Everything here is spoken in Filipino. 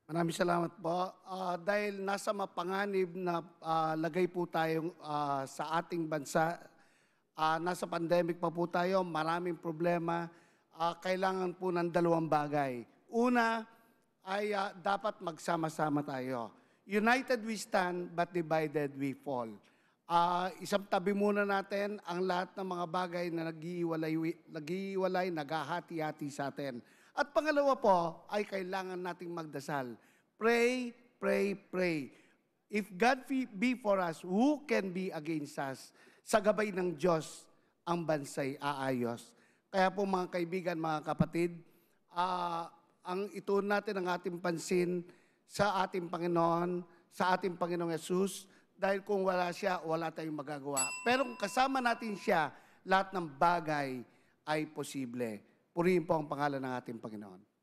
Maraming salamat po. Dahil nasa mapanganib na lagay po tayo sa ating bansa, nasa pandemic pa po tayo, maraming problema, kailangan po ng dalawang bagay. Una ay dapat magsama-sama tayo. United we stand, but divided we fall. Isang tabi muna natin ang lahat ng mga bagay na nag-iiwalay, naghahati-hati sa atin. At pangalawa po ay kailangan nating magdasal. Pray, pray, pray. If God be for us, who can be against us? Sa gabay ng Diyos, ang bansay aayos. Kaya po mga kaibigan, mga kapatid, ang ituon natin ang ating pansin sa ating Panginoon, sa ating Panginoong Yesus, dahil kung wala siya, wala tayong magagawa. Pero kung kasama natin siya, lahat ng bagay ay posible. Purihin po ang pangalan ng ating Panginoon.